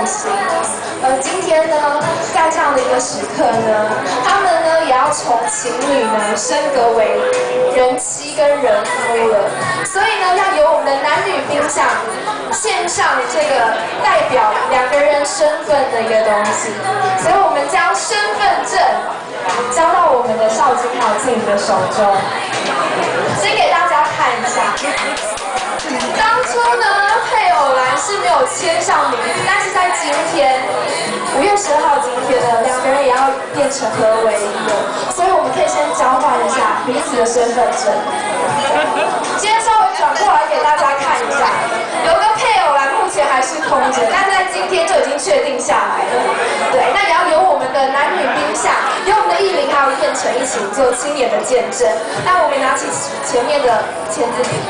开心。今天呢，在这样的一个时刻呢，他们呢也要从情侣呢升格为人妻跟人夫了，所以呢，要由我们的男女宾相献上这个代表两个人身份的一个东西，所以我们将身份证交到我们的少君还有静怡的手中，先给大家看一下。当初呢，配偶栏是没有签上名字，但是在今天5月12号今天呢，两个人也要变成合为一了，所以我们可以先交换一下彼此的身份证。今天稍微转过来给大家看一下，有个配偶栏目前还是空着，但是在今天就已经确定下来了。对，那也要由我们的男女宾相，由我们的艺林还有燕城一起做亲眼的见证。那我们拿起前面的签字笔。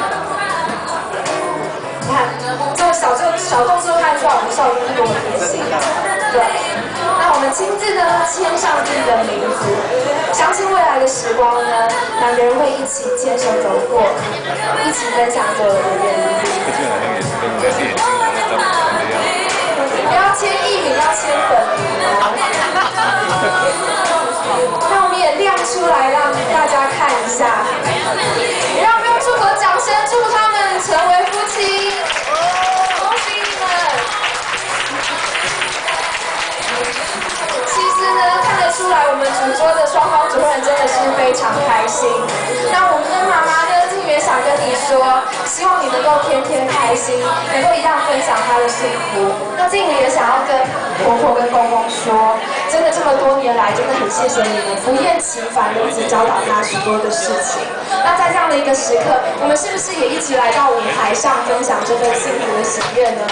你看，这个小动作看出来我们少君是多么贴心。对，那我们亲自呢签上自己的名字，相信未来的时光呢，两个人会一起牵手走过，一起分享所有的人生。不要签艺名，要签本名哦。那我们也亮出来，让大家看一下。让我们用祝福的掌声祝福他们成为夫妻。恭喜你们！其实呢，看得出来我们主桌的双方主人真的是非常开心。那我们的妈妈呢，静媛想跟你说，希望你能够天天开心，能够一样分享她的幸福。那静茹也想要跟婆婆跟公公说，真的这么多年来，真的很谢谢你们不厌其烦的一直教导她许多的事情。那在这样的一个时刻，我们是不是也一起来到舞台上分享这份幸福的喜悦呢？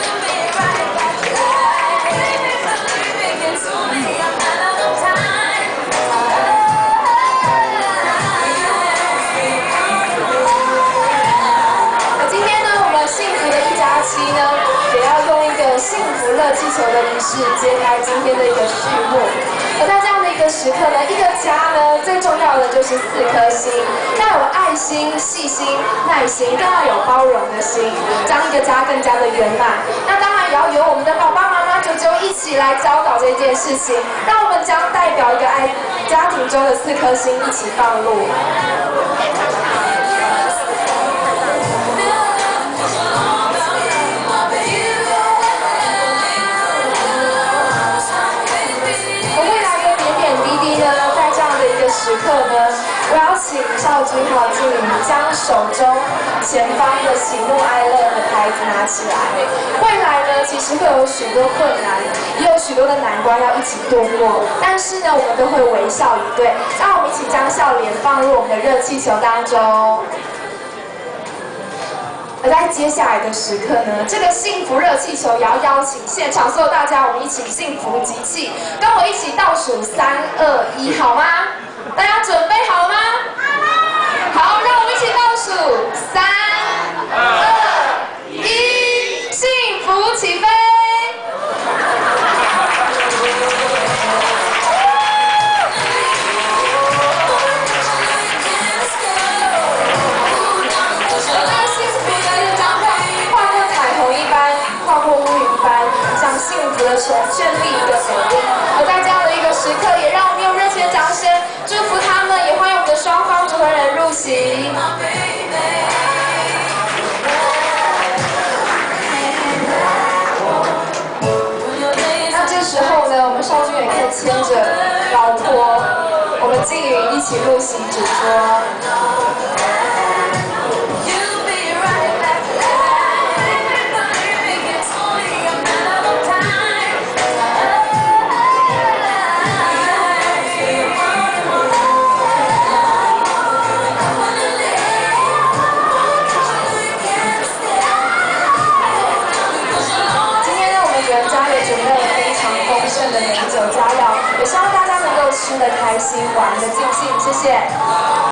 也要用一个幸福热气球的仪式揭开今天的一个序幕。而在这样的一个时刻呢，一个家呢最重要的就是4颗心，要有爱心、细心、耐心，更要有包容的心，将一个家更加的圆满。那当然也要由我们的爸爸妈妈、舅舅一起来教导这件事情，让我们将代表一个爱家庭中的4颗心一起放入。时刻呢，我要请少君还有静茹将手中前方的喜怒哀乐的牌子拿起来。未来呢，其实会有许多困难，也有许多的难关要一起度过，但是呢，我们都会微笑以对。让我们一起将笑脸放入我们的热气球当中。而在接下来的时刻呢，这个幸福热气球也要邀请现场所有大家，我们一起幸福集气，跟我一起倒数3、2、1，好吗？大家准备好了吗？好，让我们一起倒数3、2、1，幸福起飞！幸福的绚丽的美丽，而在这样的一个时刻，也让我们用热情的掌声祝福他们，也欢迎我们的双方主婚人入席。那这时候呢，我们少君也可以牵着老婆，我们静茹一起入席主桌。也希望大家能够吃得开心，玩得尽兴，谢谢。